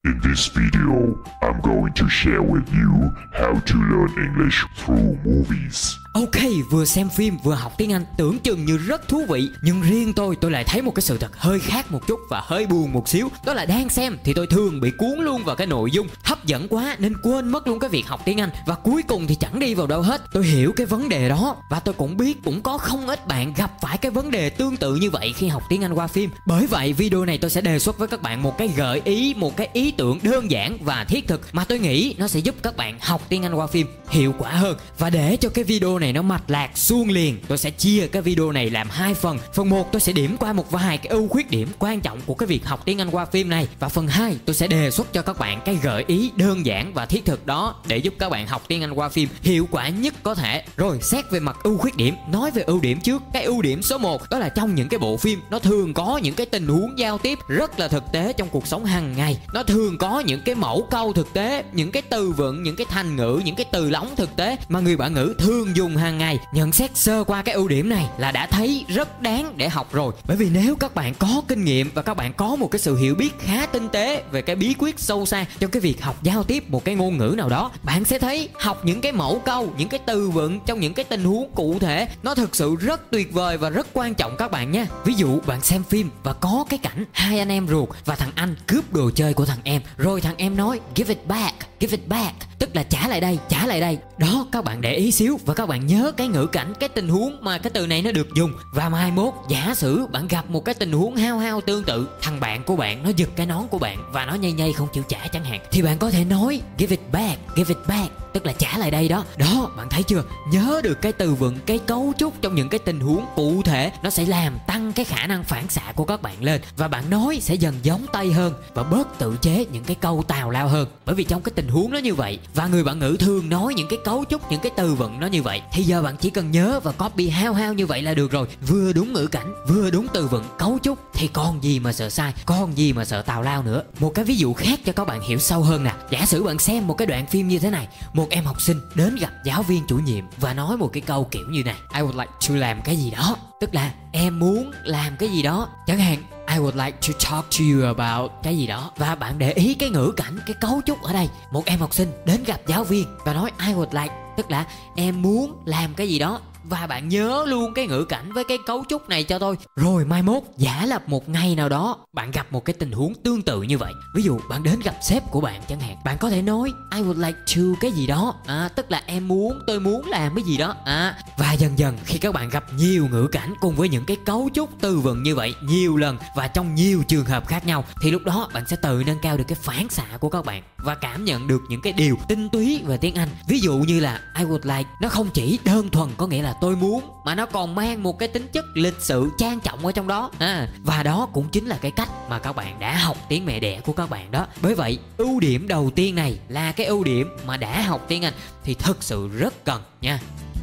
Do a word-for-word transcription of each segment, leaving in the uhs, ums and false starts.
In this video, I'm going to share with you how to learn English through movies. Ok, vừa xem phim vừa học tiếng Anh tưởng chừng như rất thú vị. Nhưng riêng tôi, tôi lại thấy một cái sự thật hơi khác một chút và hơi buồn một xíu. Đó là đang xem thì tôi thường bị cuốn luôn vào cái nội dung hấp dẫn quá nên quên mất luôn cái việc học tiếng Anh. Và cuối cùng thì chẳng đi vào đâu hết. Tôi hiểu cái vấn đề đó. Và tôi cũng biết cũng có không ít bạn gặp phải cái vấn đề tương tự như vậy khi học tiếng Anh qua phim. Bởi vậy video này tôi sẽ đề xuất với các bạn một cái gợi ý, một cái ý tưởng đơn giản và thiết thực mà tôi nghĩ nó sẽ giúp các bạn học tiếng Anh qua phim hiệu quả hơn. Và để cho cái video này nó mạch lạc suông liền, tôi sẽ chia cái video này làm hai phần. Phần một tôi sẽ điểm qua một vài cái ưu khuyết điểm quan trọng của cái việc học tiếng Anh qua phim này, và phần hai tôi sẽ đề xuất cho các bạn cái gợi ý đơn giản và thiết thực đó để giúp các bạn học tiếng Anh qua phim hiệu quả nhất có thể. Rồi xét về mặt ưu khuyết điểm, nói về ưu điểm trước. Cái ưu điểm số một đó là trong những cái bộ phim nó thường có những cái tình huống giao tiếp rất là thực tế trong cuộc sống hàng ngày. Nó thường có những cái mẫu câu thực tế, những cái từ vựng, những cái thành ngữ, những cái từ lóng thực tế mà người bản ngữ thường dùng hàng ngày. Nhận xét sơ qua cái ưu điểm này là đã thấy rất đáng để học rồi. Bởi vì nếu các bạn có kinh nghiệm và các bạn có một cái sự hiểu biết khá tinh tế về cái bí quyết sâu xa trong cái việc học giao tiếp một cái ngôn ngữ nào đó, bạn sẽ thấy học những cái mẫu câu, những cái từ vựng trong những cái tình huống cụ thể nó thực sự rất tuyệt vời và rất quan trọng các bạn nha. Ví dụ bạn xem phim và có cái cảnh hai anh em ruột và thằng anh cướp đồ chơi của thằng em, rồi thằng em nói give it back, give it back, tức là trả lại đây, trả lại đây. Đó, các bạn để ý xíu và các bạn nhớ cái ngữ cảnh, cái tình huống mà cái từ này nó được dùng. Và mai mốt giả sử bạn gặp một cái tình huống hao hao tương tự, thằng bạn của bạn nó giật cái nón của bạn và nó nhây nhây không chịu trả chẳng hạn, thì bạn có thể nói give it back, give it back, tức là trả lại đây đó. Đó, bạn thấy chưa? Nhớ được cái từ vựng, cái cấu trúc trong những cái tình huống cụ thể, nó sẽ làm tăng cái khả năng phản xạ của các bạn lên, và bạn nói sẽ dần giống tay hơn và bớt tự chế những cái câu tào lao hơn. Bởi vì trong cái tình huống nó như vậy và người bản ngữ thường nói những cái cấu trúc, những cái từ vựng nó như vậy, thì giờ bạn chỉ cần nhớ và copy hao hao như vậy là được rồi. Vừa đúng ngữ cảnh, vừa đúng từ vựng, cấu trúc thì còn gì mà sợ sai, còn gì mà sợ tào lao nữa. Một cái ví dụ khác cho các bạn hiểu sâu hơn nè. Giả sử bạn xem một cái đoạn phim như thế này. Một em học sinh đến gặp giáo viên chủ nhiệm và nói một cái câu kiểu như này: I would like to làm cái gì đó, tức là em muốn làm cái gì đó. Chẳng hạn I would like to talk to you about cái gì đó. Và bạn để ý cái ngữ cảnh, cái cấu trúc ở đây. Một em học sinh đến gặp giáo viên và nói I would like, tức là em muốn làm cái gì đó. Và bạn nhớ luôn cái ngữ cảnh với cái cấu trúc này cho tôi. Rồi mai mốt giả lập một ngày nào đó bạn gặp một cái tình huống tương tự như vậy. Ví dụ bạn đến gặp sếp của bạn chẳng hạn, bạn có thể nói I would like to cái gì đó, à, tức là em muốn, tôi muốn làm cái gì đó, à. Và dần dần khi các bạn gặp nhiều ngữ cảnh cùng với những cái cấu trúc từ vựng như vậy nhiều lần và trong nhiều trường hợp khác nhau, thì lúc đó bạn sẽ tự nâng cao được cái phản xạ của các bạn và cảm nhận được những cái điều tinh túy về tiếng Anh. Ví dụ như là I would like, nó không chỉ đơn thuần có nghĩa là tôi muốn, mà nó còn mang một cái tính chất lịch sự trang trọng ở trong đó, à, và đó cũng chính là cái cách mà các bạn đã học tiếng mẹ đẻ của các bạn đó. Bởi vậy ưu điểm đầu tiên này là cái ưu điểm mà đã học tiếng Anh thì thực sự rất cần nha.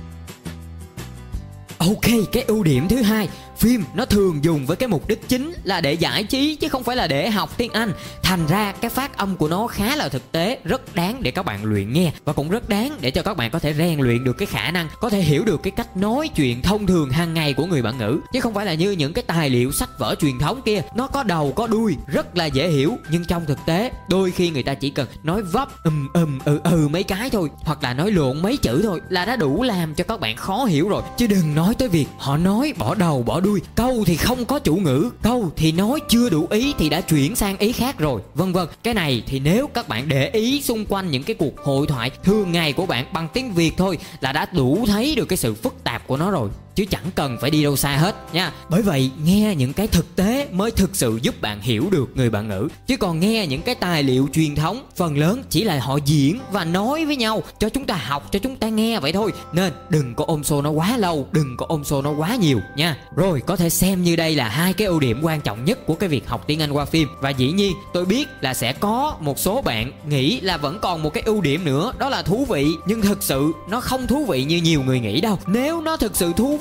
Ok, cái ưu điểm thứ hai, phim nó thường dùng với cái mục đích chính là để giải trí chứ không phải là để học tiếng Anh. Thành ra cái phát âm của nó khá là thực tế, rất đáng để các bạn luyện nghe, và cũng rất đáng để cho các bạn có thể rèn luyện được cái khả năng có thể hiểu được cái cách nói chuyện thông thường hàng ngày của người bản ngữ, chứ không phải là như những cái tài liệu sách vở truyền thống kia, nó có đầu có đuôi rất là dễ hiểu, nhưng trong thực tế đôi khi người ta chỉ cần nói vấp ừm ừm ừ ừ mấy cái thôi, hoặc là nói lộn mấy chữ thôi là đã đủ làm cho các bạn khó hiểu rồi, chứ đừng nói tới việc họ nói bỏ đầu bỏ đuôi, câu thì không có chủ ngữ, câu thì nói chưa đủ ý thì đã chuyển sang ý khác rồi, vân vân. Cái này thì nếu các bạn để ý xung quanh những cái cuộc hội thoại thường ngày của bạn bằng tiếng Việt thôi là đã đủ thấy được cái sự phức tạp của nó rồi, chứ chẳng cần phải đi đâu xa hết nha. Bởi vậy nghe những cái thực tế mới thực sự giúp bạn hiểu được người bản ngữ, chứ còn nghe những cái tài liệu truyền thống phần lớn chỉ là họ diễn và nói với nhau cho chúng ta học, cho chúng ta nghe vậy thôi. Nên đừng có ôm xô nó quá lâu, đừng có ôm xô nó quá nhiều nha. Rồi có thể xem như đây là hai cái ưu điểm quan trọng nhất của cái việc học tiếng Anh qua phim. Và dĩ nhiên tôi biết là sẽ có một số bạn nghĩ là vẫn còn một cái ưu điểm nữa, đó là thú vị. Nhưng thực sự nó không thú vị như nhiều người nghĩ đâu. Nếu nó thực sự thú vị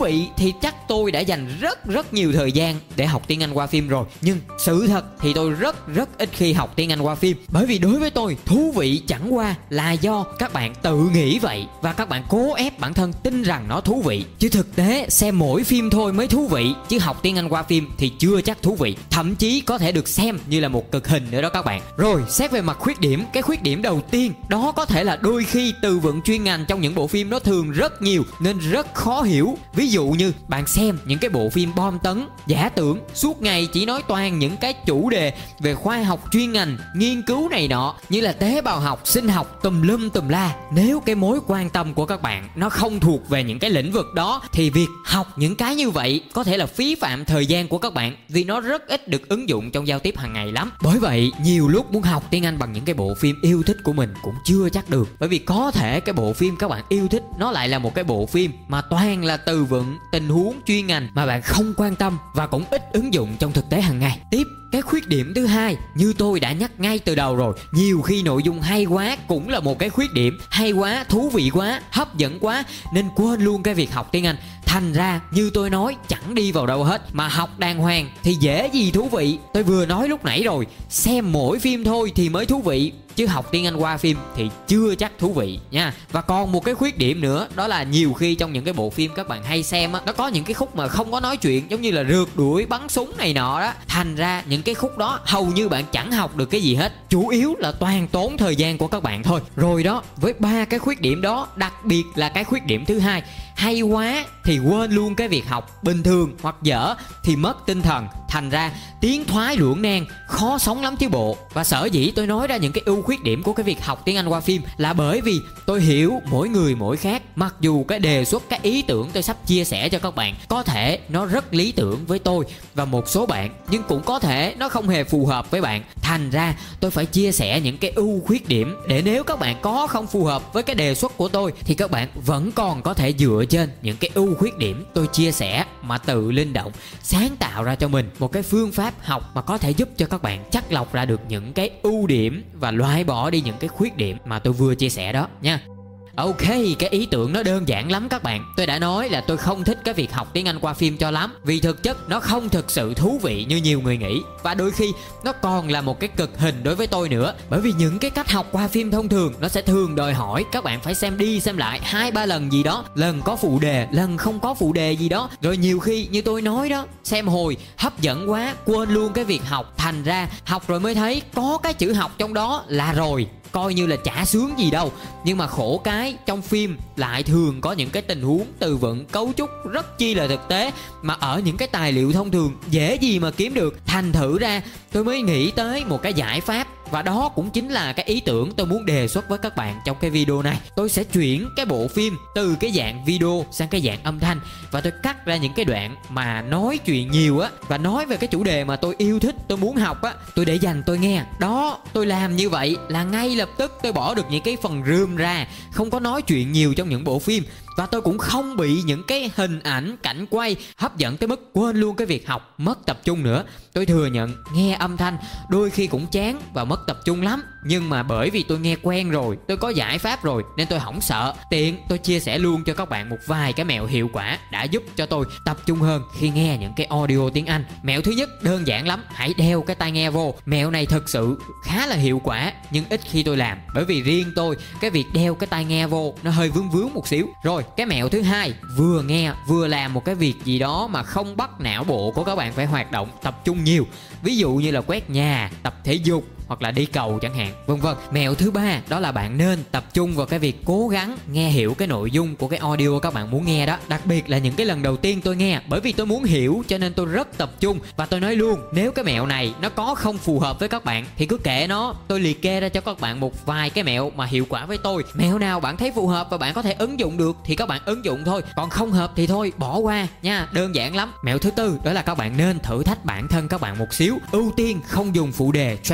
vị thì chắc tôi đã dành rất rất nhiều thời gian để học tiếng Anh qua phim rồi. Nhưng sự thật thì tôi rất rất ít khi học tiếng Anh qua phim. Bởi vì đối với tôi, thú vị chẳng qua là do các bạn tự nghĩ vậy và các bạn cố ép bản thân tin rằng nó thú vị. Chứ thực tế xem mỗi phim thôi mới thú vị, chứ học tiếng Anh qua phim thì chưa chắc thú vị. Thậm chí có thể được xem như là một cực hình nữa đó các bạn. Rồi, xét về mặt khuyết điểm, cái khuyết điểm đầu tiên đó có thể là đôi khi từ vựng chuyên ngành trong những bộ phim nó thường rất nhiều nên rất khó hiểu. Ví dụ như bạn xem những cái bộ phim bom tấn, giả tưởng, suốt ngày chỉ nói toàn những cái chủ đề về khoa học chuyên ngành, nghiên cứu này nọ như là tế bào học, sinh học, tùm lum tùm la. Nếu cái mối quan tâm của các bạn nó không thuộc về những cái lĩnh vực đó thì việc học những cái như vậy có thể là phí phạm thời gian của các bạn, vì nó rất ít được ứng dụng trong giao tiếp hàng ngày lắm. Bởi vậy nhiều lúc muốn học tiếng Anh bằng những cái bộ phim yêu thích của mình cũng chưa chắc được. Bởi vì có thể cái bộ phim các bạn yêu thích nó lại là một cái bộ phim mà toàn là từ vựng, tình huống chuyên ngành mà bạn không quan tâm và cũng ít ứng dụng trong thực tế hàng ngày. Tiếp, cái khuyết điểm thứ hai, như tôi đã nhắc ngay từ đầu rồi, nhiều khi nội dung hay quá cũng là một cái khuyết điểm. Hay quá, thú vị quá, hấp dẫn quá nên quên luôn cái việc học tiếng Anh. Thành ra như tôi nói, chẳng đi vào đâu hết. Mà học đàng hoàng thì dễ gì thú vị. Tôi vừa nói lúc nãy rồi, xem mỗi phim thôi thì mới thú vị, chứ học tiếng Anh qua phim thì chưa chắc thú vị nha. Và còn một cái khuyết điểm nữa, đó là nhiều khi trong những cái bộ phim các bạn hay xem á, nó có những cái khúc mà không có nói chuyện, giống như là rượt đuổi, bắn súng này nọ đó. Thành ra những cái khúc đó hầu như bạn chẳng học được cái gì hết, chủ yếu là toàn tốn thời gian của các bạn thôi. Rồi đó, với ba cái khuyết điểm đó, đặc biệt là cái khuyết điểm thứ hai, hay quá thì quên luôn cái việc học, bình thường hoặc dở thì mất tinh thần. Thành ra tiến thoái lưỡng nan, khó sống lắm chứ bộ. Và sở dĩ tôi nói ra những cái ưu khuyết điểm của cái việc học tiếng Anh qua phim là bởi vì tôi hiểu mỗi người mỗi khác. Mặc dù cái đề xuất, cái ý tưởng tôi sắp chia sẻ cho các bạn có thể nó rất lý tưởng với tôi và một số bạn, nhưng cũng có thể nó không hề phù hợp với bạn. Thành ra tôi phải chia sẻ những cái ưu khuyết điểm để nếu các bạn có không phù hợp với cái đề xuất của tôi thì các bạn vẫn còn có thể dựa trên những cái ưu khuyết điểm tôi chia sẻ mà tự linh động sáng tạo ra cho mình một cái phương pháp học mà có thể giúp cho các bạn chắt lọc ra được những cái ưu điểm và loại bỏ đi những cái khuyết điểm mà tôi vừa chia sẻ đó nha. Ok, cái ý tưởng nó đơn giản lắm các bạn. Tôi đã nói là tôi không thích cái việc học tiếng Anh qua phim cho lắm, vì thực chất nó không thực sự thú vị như nhiều người nghĩ. Và đôi khi nó còn là một cái cực hình đối với tôi nữa. Bởi vì những cái cách học qua phim thông thường nó sẽ thường đòi hỏi các bạn phải xem đi xem lại hai ba lần gì đó, lần có phụ đề, lần không có phụ đề gì đó. Rồi nhiều khi như tôi nói đó, xem hồi hấp dẫn quá quên luôn cái việc học. Thành ra học rồi mới thấy có cái chữ học trong đó là rồi, coi như là chả sướng gì đâu. Nhưng mà khổ cái trong phim lại thường có những cái tình huống, từ vựng, cấu trúc rất chi là thực tế mà ở những cái tài liệu thông thường dễ gì mà kiếm được. Thành thử ra tôi mới nghĩ tới một cái giải pháp, và đó cũng chính là cái ý tưởng tôi muốn đề xuất với các bạn trong cái video này. Tôi sẽ chuyển cái bộ phim từ cái dạng video sang cái dạng âm thanh, và tôi cắt ra những cái đoạn mà nói chuyện nhiều á và nói về cái chủ đề mà tôi yêu thích, tôi muốn học á, tôi để dành tôi nghe. Đó, tôi làm như vậy là ngay lập tức tôi bỏ được những cái phần rườm ra, không có nói chuyện nhiều trong những bộ phim. Và tôi cũng không bị những cái hình ảnh, cảnh quay hấp dẫn tới mức quên luôn cái việc học, mất tập trung nữa. Tôi thừa nhận nghe âm thanh đôi khi cũng chán và mất tập trung lắm. Nhưng mà bởi vì tôi nghe quen rồi, tôi có giải pháp rồi nên tôi không sợ. Tiện tôi chia sẻ luôn cho các bạn một vài cái mẹo hiệu quả đã giúp cho tôi tập trung hơn khi nghe những cái audio tiếng Anh. Mẹo thứ nhất đơn giản lắm, hãy đeo cái tai nghe vô. Mẹo này thực sự khá là hiệu quả nhưng ít khi tôi làm, bởi vì riêng tôi cái việc đeo cái tai nghe vô nó hơi vướng vướng một xíu. Rồi cái mẹo thứ hai, vừa nghe vừa làm một cái việc gì đó mà không bắt não bộ của các bạn phải hoạt động tập trung nhiều. Ví dụ như là quét nhà, tập thể dục hoặc là đi cầu chẳng hạn, vân vân. Mẹo thứ ba đó là bạn nên tập trung vào cái việc cố gắng nghe hiểu cái nội dung của cái audio các bạn muốn nghe đó. Đặc biệt là những cái lần đầu tiên tôi nghe, bởi vì tôi muốn hiểu cho nên tôi rất tập trung. Và tôi nói luôn, nếu cái mẹo này nó có không phù hợp với các bạn thì cứ kệ nó. Tôi liệt kê ra cho các bạn một vài cái mẹo mà hiệu quả với tôi. Mẹo nào bạn thấy phù hợp và bạn có thể ứng dụng được thì các bạn ứng dụng thôi, còn không hợp thì thôi bỏ qua nha, đơn giản lắm. Mẹo thứ tư đó là các bạn nên thử thách bản thân các bạn một xíu. Ưu tiên không dùng phụ đề transcript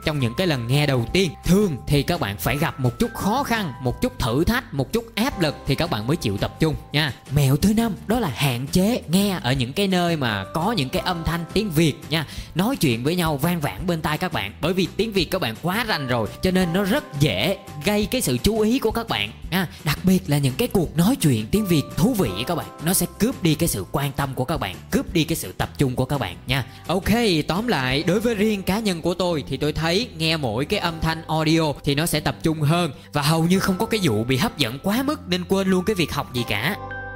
trong những cái lần nghe đầu tiên. Thường thì các bạn phải gặp một chút khó khăn, một chút thử thách, một chút áp lực thì các bạn mới chịu tập trung nha. Mẹo thứ năm đó là hạn chế nghe ở những cái nơi mà có những cái âm thanh tiếng Việt nha. Nói chuyện với nhau vang vẳng bên tai các bạn, bởi vì tiếng Việt các bạn quá rành rồi cho nên nó rất dễ gây cái sự chú ý của các bạn nha. Đặc biệt là những cái cuộc nói chuyện tiếng Việt thú vị các bạn, nó sẽ cướp đi cái sự quan tâm của các bạn, cướp đi cái sự tập trung của các bạn nha. Ok, tóm lại đối với riêng cá nhân của tôi thì tôi thấy nghe mỗi cái âm thanh audio thì nó sẽ tập trung hơn và hầu như không có cái vụ bị hấp dẫn quá mức nên quên luôn cái việc học gì cả.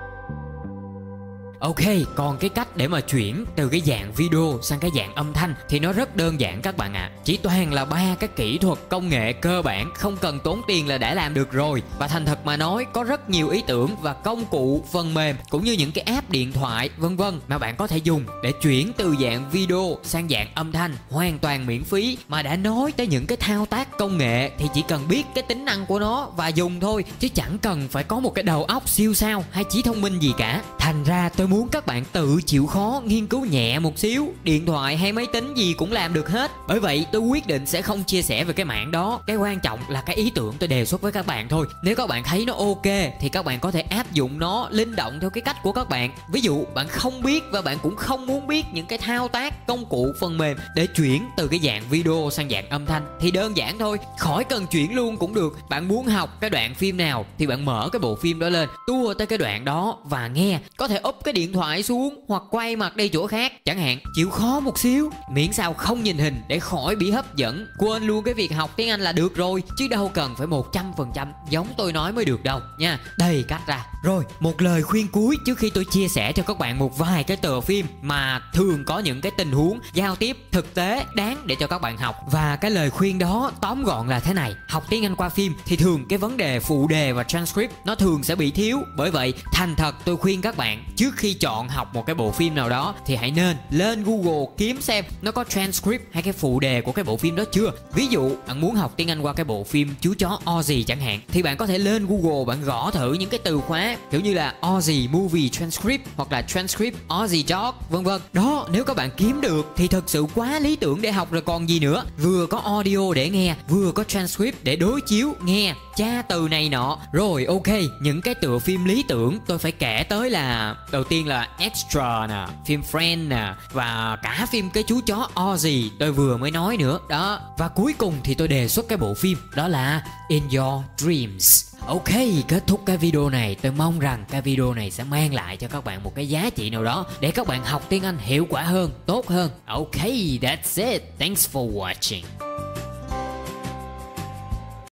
Ok, còn cái cách để mà chuyển từ cái dạng video sang cái dạng âm thanh thì nó rất đơn giản các bạn ạ. À. Chỉ toàn là ba cái kỹ thuật công nghệ cơ bản, không cần tốn tiền là đã làm được rồi. Và thành thật mà nói, có rất nhiều ý tưởng và công cụ, phần mềm cũng như những cái app điện thoại vân vân mà bạn có thể dùng để chuyển từ dạng video sang dạng âm thanh hoàn toàn miễn phí. Mà đã nói tới những cái thao tác công nghệ thì chỉ cần biết cái tính năng của nó và dùng thôi, chứ chẳng cần phải có một cái đầu óc siêu sao hay trí thông minh gì cả. Thành ra tôi muốn các bạn tự chịu khó nghiên cứu nhẹ một xíu, điện thoại hay máy tính gì cũng làm được hết. Bởi vậy tôi quyết định sẽ không chia sẻ về cái mảng đó. Cái quan trọng là cái ý tưởng tôi đề xuất với các bạn thôi. Nếu các bạn thấy nó ok thì các bạn có thể áp dụng nó linh động theo cái cách của các bạn. Ví dụ bạn không biết và bạn cũng không muốn biết những cái thao tác công cụ phần mềm để chuyển từ cái dạng video sang dạng âm thanh thì đơn giản thôi, khỏi cần chuyển luôn cũng được. Bạn muốn học cái đoạn phim nào thì bạn mở cái bộ phim đó lên, tua tới cái đoạn đó và nghe. Có thể úp cái điện thoại xuống hoặc quay mặt đi chỗ khác chẳng hạn. Chịu khó một xíu, miễn sao không nhìn hình để khỏi bị hấp dẫn, quên luôn cái việc học tiếng Anh là được rồi, chứ đâu cần phải một trăm phần trăm giống tôi nói mới được đâu nha. Đầy cách ra. Rồi, một lời khuyên cuối trước khi tôi chia sẻ cho các bạn một vài cái tựa phim mà thường có những cái tình huống giao tiếp thực tế đáng để cho các bạn học. Và cái lời khuyên đó tóm gọn là thế này: học tiếng Anh qua phim thì thường cái vấn đề phụ đề và transcript nó thường sẽ bị thiếu. Bởi vậy thành thật tôi khuyên các bạn trước khi chọn học một cái bộ phim nào đó thì hãy nên lên Google kiếm xem nó có transcript hay cái phụ đề của cái bộ phim đó chưa. Ví dụ bạn muốn học tiếng Anh qua cái bộ phim Chú chó Ozzy chẳng hạn thì bạn có thể lên Google, bạn gõ thử những cái từ khóa kiểu như là Ozzy movie transcript hoặc là transcript Ozzy dog vân vân. Đó, nếu các bạn kiếm được thì thật sự quá lý tưởng để học rồi còn gì nữa. Vừa có audio để nghe, vừa có transcript để đối chiếu nghe, tra từ này nọ. Rồi ok, những cái tựa phim lý tưởng tôi phải kể tới là đầu tiên là Extra nè, phim Friend nè, và cả phim cái chú chó Ozzy tôi vừa mới nói nữa đó. Và cuối cùng thì tôi đề xuất cái bộ phim đó là In Your Dreams. Ok, kết thúc cái video này, tôi mong rằng cái video này sẽ mang lại cho các bạn một cái giá trị nào đó để các bạn học tiếng Anh hiệu quả hơn, tốt hơn. Ok, that's it. Thanks for watching.